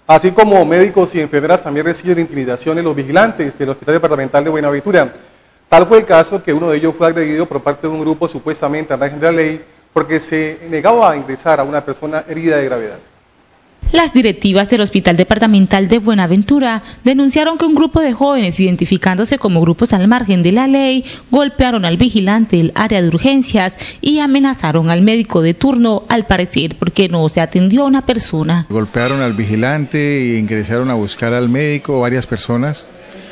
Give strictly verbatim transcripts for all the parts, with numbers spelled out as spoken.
así como médicos y enfermeras también reciben intimidaciones los vigilantes del Hospital Departamental de Buenaventura. Tal fue el caso que uno de ellos fue agredido por parte de un grupo supuestamente al margen de la ley porque se negaba a ingresar a una persona herida de gravedad. Las directivas del Hospital Departamental de Buenaventura denunciaron que un grupo de jóvenes, identificándose como grupos al margen de la ley, golpearon al vigilante del área de urgencias y amenazaron al médico de turno, al parecer porque no se atendió a una persona. Golpearon al vigilante e ingresaron a buscar al médico, varias personas.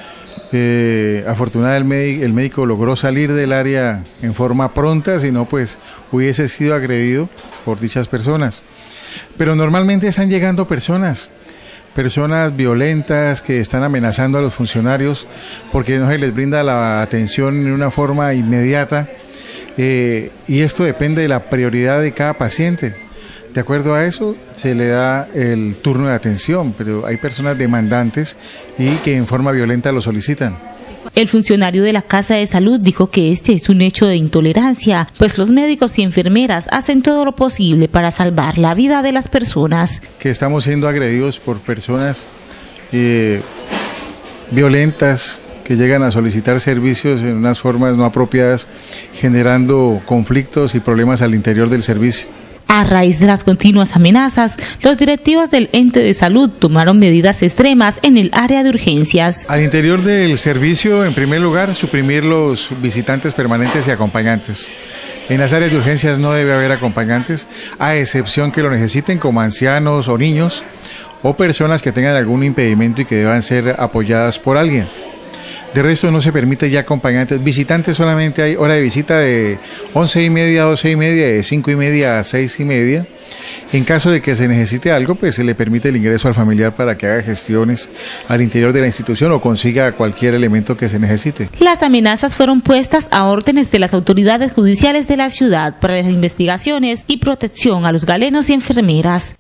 Eh, afortunadamente el médico, el médico logró salir del área en forma pronta, si no pues hubiese sido agredido por dichas personas. Pero normalmente están llegando personas, personas violentas que están amenazando a los funcionarios porque no se les brinda la atención en una forma inmediata, eh, y esto depende de la prioridad de cada paciente. De acuerdo a eso se le da el turno de atención, pero hay personas demandantes y que en forma violenta lo solicitan. El funcionario de la Casa de Salud dijo que este es un hecho de intolerancia, pues los médicos y enfermeras hacen todo lo posible para salvar la vida de las personas. Que estamos siendo agredidos por personas eh, violentas que llegan a solicitar servicios en unas formas no apropiadas, generando conflictos y problemas al interior del servicio. A raíz de las continuas amenazas, los directivos del ente de salud tomaron medidas extremas en el área de urgencias. Al interior del servicio, en primer lugar, suprimir los visitantes permanentes y acompañantes. En las áreas de urgencias no debe haber acompañantes, a excepción que lo necesiten, como ancianos o niños, o personas que tengan algún impedimento y que deban ser apoyadas por alguien. De resto no se permite ya acompañantes. Visitantes solamente hay hora de visita de once y media a doce y media, de cinco y media a seis y media. En caso de que se necesite algo, pues se le permite el ingreso al familiar para que haga gestiones al interior de la institución o consiga cualquier elemento que se necesite. Las amenazas fueron puestas a órdenes de las autoridades judiciales de la ciudad para las investigaciones y protección a los galenos y enfermeras.